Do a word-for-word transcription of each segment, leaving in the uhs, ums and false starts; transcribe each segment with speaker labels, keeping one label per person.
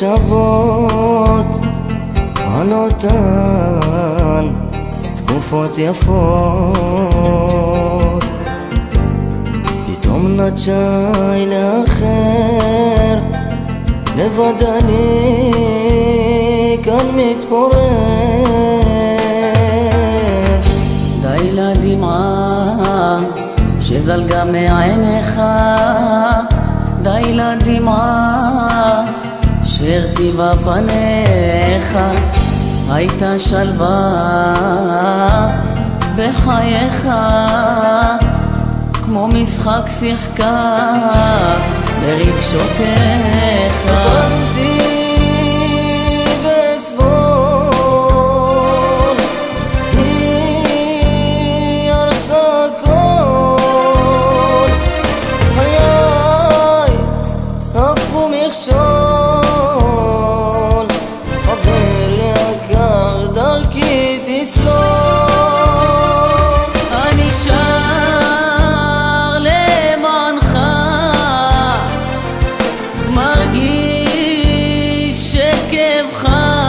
Speaker 1: מחשבות על אותן תקופות יפות. פתאום נטשי לאחר, לבד אני כאן מתפורר.
Speaker 2: די לדמעה שזלגה מעיניך, די לדמעה שהרטיבה פניך. הייתה שלווה בחייך, כמו משחק שיחקה ברגשותיך.
Speaker 1: סבלתי ואסבול, היא הרסה כל חיי, הפכו מכשול. חבר יקר דרכי תסלול,
Speaker 2: אני שר למענך, מרגיש שכאבך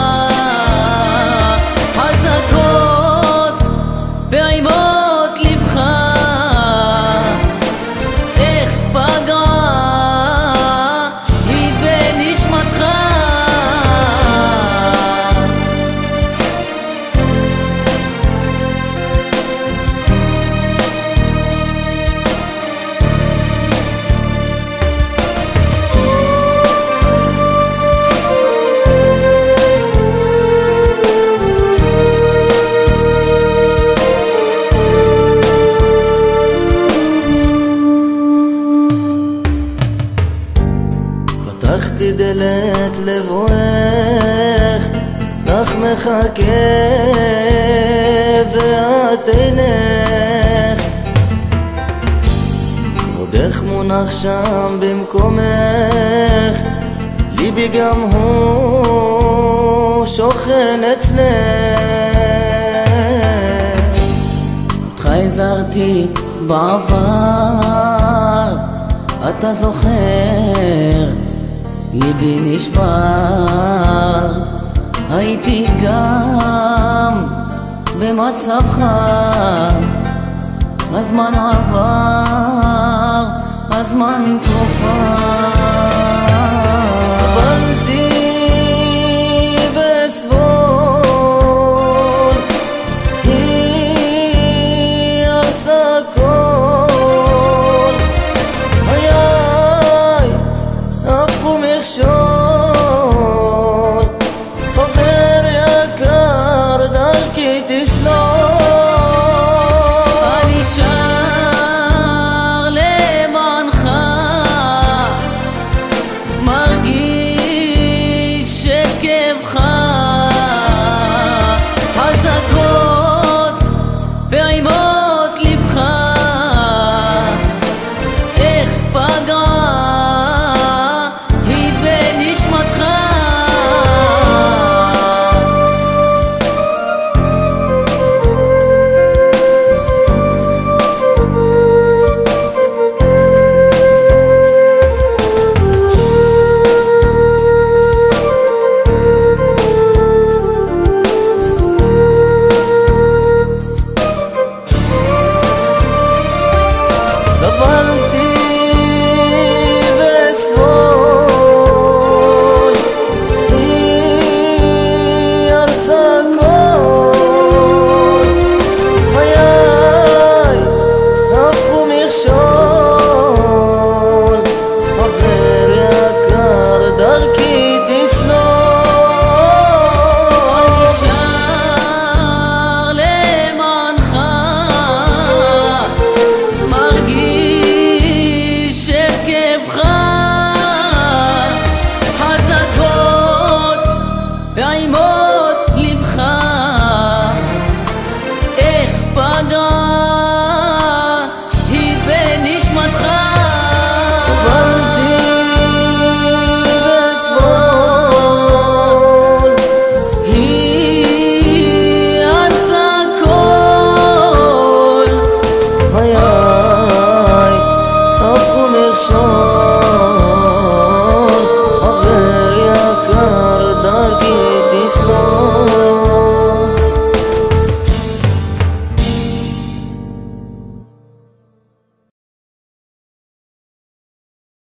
Speaker 2: חזקות פעימות לבך. איך פגעה היא בנשמתך.
Speaker 1: פתחתי דלת לבואך, לך מחכה ואת אינך. כבודך מונח שם במקומך, ליבי גם הוא שוכן אצלך.
Speaker 2: אותך הזהרתי בעבר, אתה זוכר, ליבי נשבר. הייתי גם במצבך, הזמן עבר, הזמן תרופה.
Speaker 1: סבלתי ואסבול, היא הרסה כל חיי, הפכו מכשול. חבר יקר דרכי תסלול,
Speaker 2: אני שר למענך, מרגיש שכאבך חזקות פעימות לבך. איך פגעה היא בנשמתך.
Speaker 1: סבלתי ואסבול, היא הרסה כל חיי, הפכו מכשול. חבר יקר דרכי תסלול,
Speaker 2: אני שר למענך, מרגיש שכאבך חזקות פעימות